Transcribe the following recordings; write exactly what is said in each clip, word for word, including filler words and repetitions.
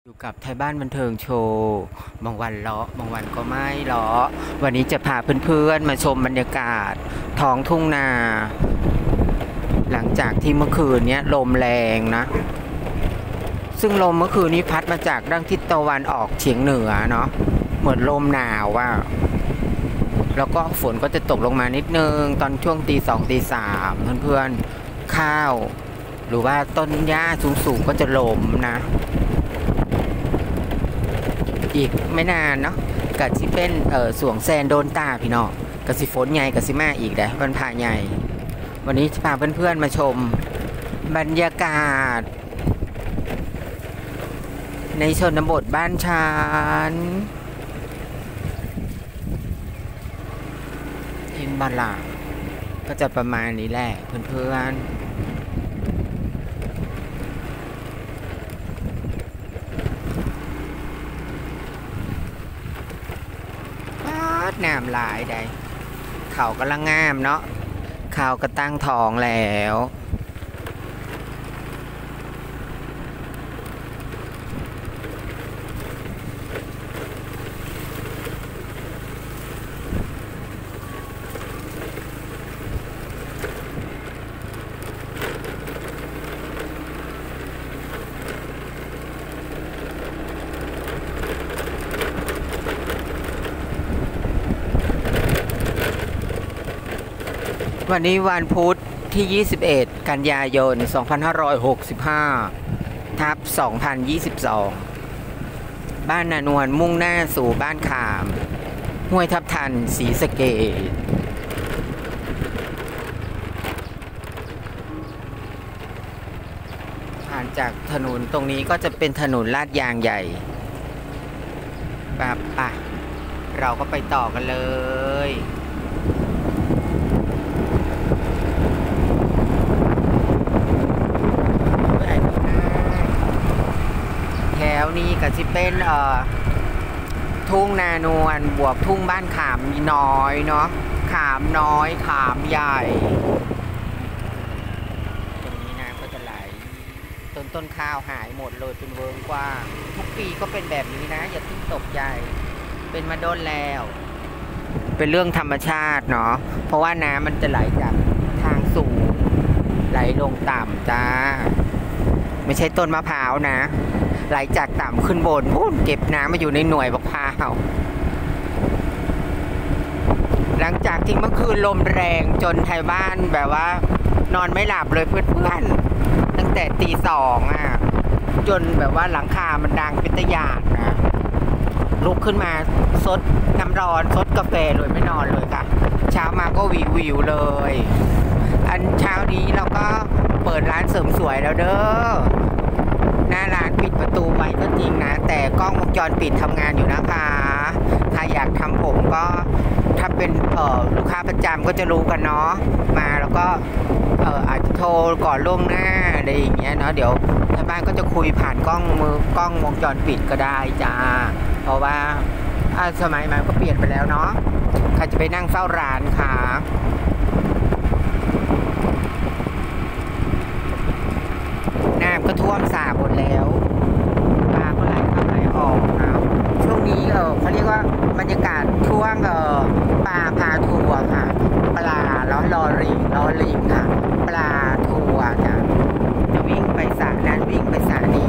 อยู่กับไทยบ้านบันเทิงโชว์บางวันเลาะบางวันก็ไม่เลาะวันนี้จะพาเพื่อนๆมาชมบรรยากาศท้องทุ่งนา หลังจากที่เมื่อคืนนี้ลมแรงนะ ซึ่งลมเมื่อคืนนี้พัดมาจากด้านทิศตะวันออกเฉียงเหนือเนาะเหมือนลมหนาวว่าแล้วก็ฝนก็จะตกลงมานิดนึงตอนช่วงตีสองตีสามเพื่อนๆข้าวหรือว่าต้นหญ้าสูงๆก็จะล้มนะอีกไม่นานเนาะกัสิเป็นเอ่อสวงแซนโดนตาพี่น้องกัสิฝนใหญ่กัสิมาอีกเด้วันพาใหญ่วันนี้จะพาเพื่อนๆมาชมบรรยากาศในชนบทบ้านฉันเห็นบ้านหลังก็จะประมาณนี้แหละเพื่อนๆน้ำหลายได้เขากำลังงามเนาะเขาก็ตั้งท้องแล้ววันนี้วันพุธที่ยี่สิบเอ็ดกันยายนสองพันห้าร้อยหกสิบห้าทับสองพันยี่สิบสองบ้านนานวลมุ่งหน้าสู่บ้านขามห้วยทับทันศรีสะเกษผ่านจากถนนตรงนี้ก็จะเป็นถนนลาดยางใหญ่แบบอ่ะเราก็ไปต่อกันเลยแถวนี้ก็จะเป็นเอ่อทุ่งนานวลบวกทุ่งบ้านขามน้อยเนาะขามน้อยขามใหญ่ตรงนี้น้ำก็จะไหลต้นต้นข้าวหายหมดเลยเป็นเวิร์กกว้างทุกปีก็เป็นแบบนี้นะอย่าทิ้งตกใจเป็นมาโดนแล้วเป็นเรื่องธรรมชาติเนาะเพราะว่าน้ำมันจะไหลจากทางสูงไหลลงต่ำจ้าไม่ใช่ต้นมะพร้าวนะไหลจากต่ำขึ้นบนพุ่นเก็บน้ำมาอยู่ในหน่วยมะพร้าวหลังจากที่เมื่อคืนลมแรงจนไทยบ้านแบบว่านอนไม่หลับเลยเพื่อนๆตั้งแต่ตีสองอ่ะจนแบบว่าหลังคามันดังเป็นตะหยาดนะลุกขึ้นมาซดน้ำร้อนซดกาแฟเลยไม่นอนเลยค่ะเช้ามาก็วิววิวเลยอันเช้านี้เราก็เปิดร้านเสริมสวยแล้วเด้อหน้าร้านปิดประตูไว้ก็จริงนะแต่กล้องวงจรปิดทำงานอยู่นะคะถ้าอยากทำผมก็ถ้าเป็นเอ่อลูกค้าประจำก็จะรู้กันเนาะมาแล้วก็เอ่ออาจจะโทรก่อนล่วงหน้าอะไรอย่างเงี้ยเนาะเดี๋ยวทางบ้านก็จะคุยผ่านกล้องมือกล้องวงจรปิดก็ได้จ้าเพราะว่าสมัยมันก็เปลี่ยนไปแล้วเนาะใครจะไปนั่งเฝ้าร้านค่ะน้ำก็ท่วมสาหมดแล้วปลาก็ไหลเข้าไหลออกนะช่วงนี้เออเขาเรียกว่าบรรยากาศช่วงเออปลาพาทัวร์ค่ะปลาล้อลอริงล้อลิงค่ะปลาทัวร์ค่ะจะวิ่งไปสระนั้นวิ่งไปสระนี้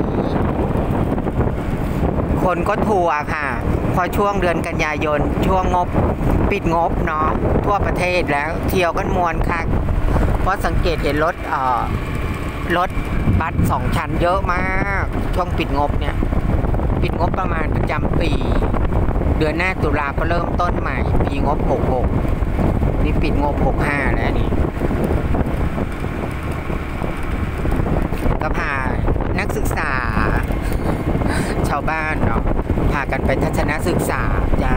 คนก็ทัวร์ค่ะพอช่วงเดือนกันยายนช่วงงบปิดงบเนาะทั่วประเทศแล้วเที่ยวกันมวนค่ะเพราะสังเกตเห็นรถเอ่อรถบัสสองชั้นเยอะมากช่วงปิดงบเนี่ยปิดงบประมาณประจำปีเดือนหน้าตุลาก็เริ่มต้นใหม่ปีงบหกหกนี่ปิดงบหกห้าแล้วนี่ก็พานักศึกษาชาวบ้านเนาะพากันไปทัศนศึกษาจ้า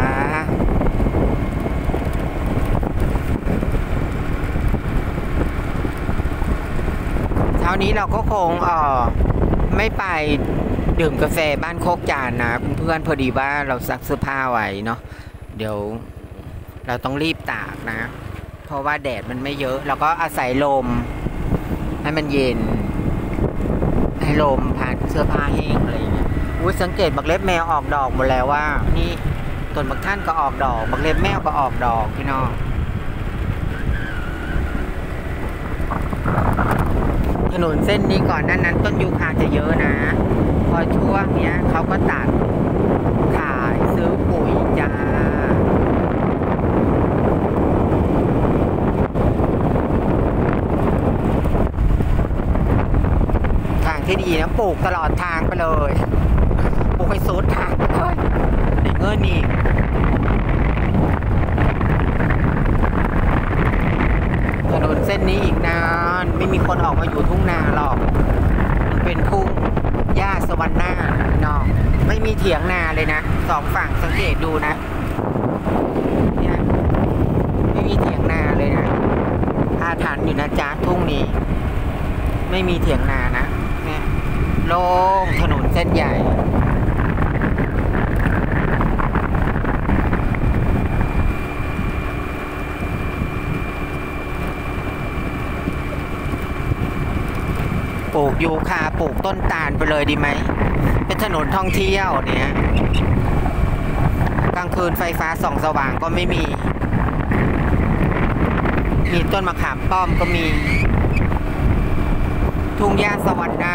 เช้านี้เราก็คงเอ่อไม่ไปดื่มกาแฟบ้านโคกจานนะเพื่อนๆพอดีว่าเราซักเสื้อผ้าไว้เนาะเดี๋ยวเราต้องรีบตากนะเพราะว่าแดดมันไม่เยอะเราก็อาศัยลมให้มันเย็นให้ลมผ่านเสื้อผ้าแห้งอะไรอย่างเงี้ยอุ้ยสังเกตบักเล็บแมวออกดอกหมดแล้วว่านี่ต้นบักท่านก็ออกดอกบักเล็บแมวก็ออกดอกพี่น้องถนนเส้นนี้ก่อนนั้นนั้นต้นยูคาจะเยอะนะพอช่วงเนี้ยเขาก็ตัดขายซื้อปุ๋ยจ้าทางที่ดีนะปลูกตลอดทางไปเลยปลูกให้สุดทางเลยได้เงินอีกถนนเส้นนี้อีกนานไม่มีคนออกมาอยู่ทุ่งนาหรอกมันเป็นทุ่งหญ้าสวรรค์หน้าเนาะไม่มีเถียงนาเลยนะสองฝั่งสังเกตดูนะเนี่ยไม่มีเถียงนาเลยนะอาถรรพ์อยู่นะจ๊ะทุ่งนี้ไม่มีเถียงนานะเนี่ยโล่งถนนเส้นใหญ่ปลูกยูคาปลูกต้นตาลไปเลยดีไหมเป็นถนนท่องเที่ยวเนี่ยกลางคืนไฟฟ้าส่องสว่างก็ไม่มีมีต้นมะขามป้อมก็มีทุ่งหญ้าสวรรค์นา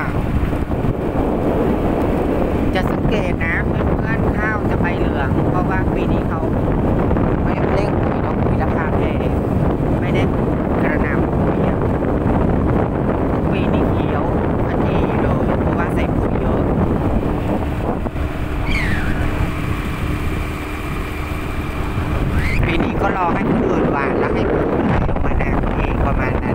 จะสังเกตนะเพื่อนๆข้าวจะใบเหลืองเพราะว่าปีนี้เขาไม่เร่งปุ๋ยเนาะปุ๋ยราคาแพงไม่ได้กระหน่ำปุ๋ยปีนี้เขียวอันนี้เลยเพราะว่าใส่ปุ๋ยเยอะปีนี้ก็รอให้คนอื่นหวานแล้วให้ปลูกลงมานาเองประมาณนั้น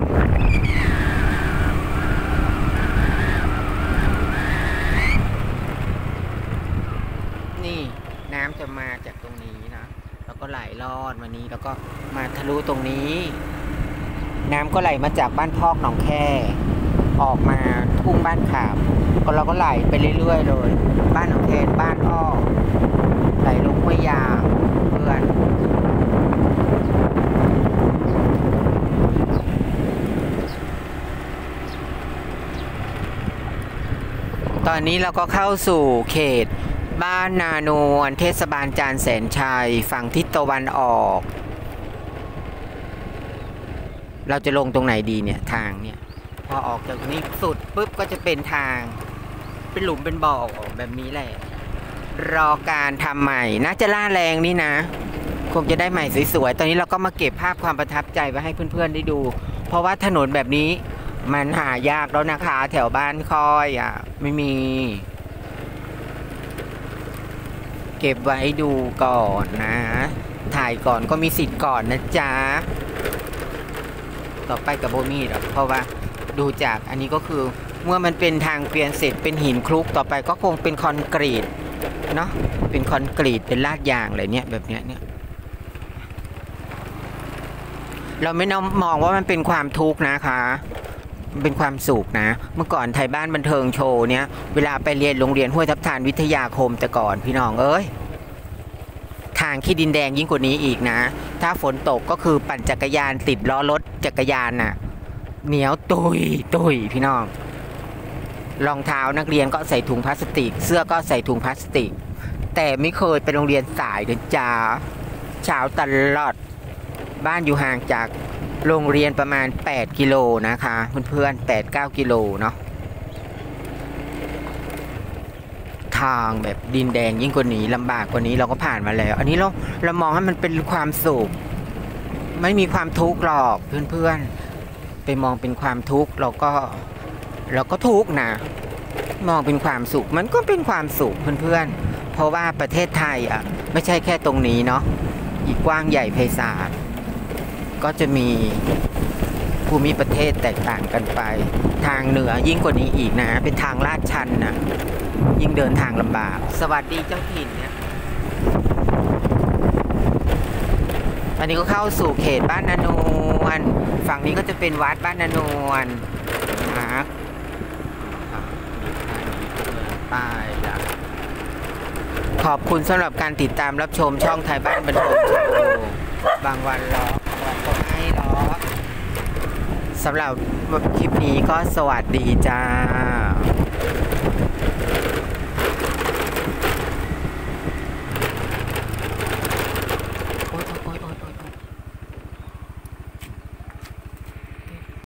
นี่น้ำจะมาจากตรงนี้นะแล้วก็ไหลลอดมานี้แล้วก็มาทะลุตรงนี้น้ำก็ไหลมาจากบ้านพอกหนองแค่ออกมาทุ่งบ้านขามก็เราก็ไหลไปเรื่อยๆเลยบ้านหนองแคนบ้านอ้อไหลลงห้วยยางเพื่อนตอนนี้เราก็เข้าสู่เขตบ้านนานวลเทศบาลจานแสนชัยฝั่งทิศตะวันออกเราจะลงตรงไหนดีเนี่ยทางเนี่ยพอออกจากนี้สุดปุ๊บก็จะเป็นทางเป็นหลุมเป็นบ่อออกแบบนี้แหละรอการทำใหม่น่าจะล่าแรงนี่นะคงจะได้ใหม่สวยๆตอนนี้เราก็มาเก็บภาพความประทับใจไว้ให้เพื่อนๆได้ดูเพราะว่าถนนแบบนี้มันหายากแล้วนะคะแถวบ้านคอยอ่ะไม่มีเก็บไว้ดูก่อนนะถ่ายก่อนก็มีสิทธิ์ก่อนนะจ๊ะต่อไปกับโบมี่หรอกเพราะว่าดูจากอันนี้ก็คือเมื่อมันเป็นทางเปลี่ยนเสร็จเป็นหินคลุกต่อไปก็คงเป็นคอนกรีตเนาะเป็นคอนกรีตเป็นลาดยางอะไรเนี่ยแบบเนี้ยเนี่ยเราไม่น้อมมองว่ามันเป็นความทุกข์นะคะมันเป็นความสุขนะเมื่อก่อนไทยบ้านบันเทิงโชว์เนี้ยเวลาไปเรียนโรงเรียนห้วยทับทานวิทยาคมแต่ก่อนพี่น้องเอ้ยทางขี้ดินแดงยิ่งกว่านี้อีกนะถ้าฝนตกก็คือปั่นจักรยานติดล้อรถจักรยานน่ะเหนียวตุยตุยพี่น้องรองเท้านักเรียนก็ใส่ถุงพลาสติกเสื้อก็ใส่ถุงพลาสติกแต่ไม่เคยไปโรงเรียนสายเดินจ้าเช้าตลอดบ้านอยู่ห่างจากโรงเรียนประมาณแปดกิโลนะคะเพื่อนๆ แปด เก้า กิโลเนาะทางแบบดินแดงยิ่งกว่านี้ลำบากกว่านี้เราก็ผ่านมาแล้วอันนี้เราเรามองให้มันเป็นความสุขไม่มีความทุกข์หรอกเพื่อนๆไปมองเป็นความทุกข์เราก็เราก็ทุกข์นะมองเป็นความสุขมันก็เป็นความสุขเพื่อนๆเพราะว่าประเทศไทยอ่ะไม่ใช่แค่ตรงนี้เนาะอีกกว้างใหญ่ไพศาลก็จะมีภูมิประเทศแตกต่างกันไปทางเหนือยิ่งกว่านี้อีกนะเป็นทางลาดชันนะยิ่งเดินทางลำบากสวัสดีเจ้าถิ่นเนี่ยอันนี้ก็เข้าสู่เขตบ้านนานวลฝั่งนี้ก็จะเป็นวัดบ้านนานวลนะไปจ้ะขอบคุณสำหรับการติดตามรับชมช่องไทยบ้านบันเทิงโชว์บางวันรอบางวันก็ไม่รอสำหรับคลิปนี้ก็สวัสดีจ้า